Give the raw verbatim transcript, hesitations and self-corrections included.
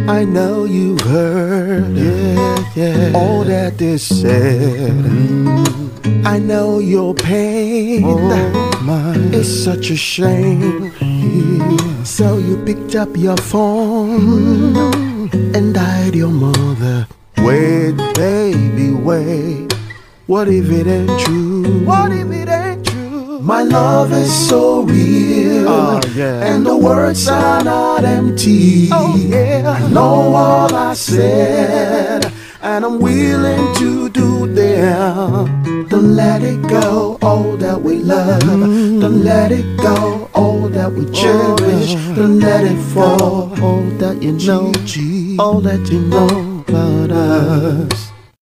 I know you've heard, yeah, yeah, all that they said. Mm. I know your pain, oh, mine. It's such a shame. Yeah. So you picked up your phone mm. and dialed your mother. Wait, baby, wait. What if it ain't true? What if it ain't true? My love is so real, oh, yeah. And the words are not empty. Oh, yeah. I know all I said, and I'm willing to do them. Don't let it go, all that we love. Mm. Don't let it go, all that we cherish. Oh. Don't let it fall, all that you know, all that you know about us.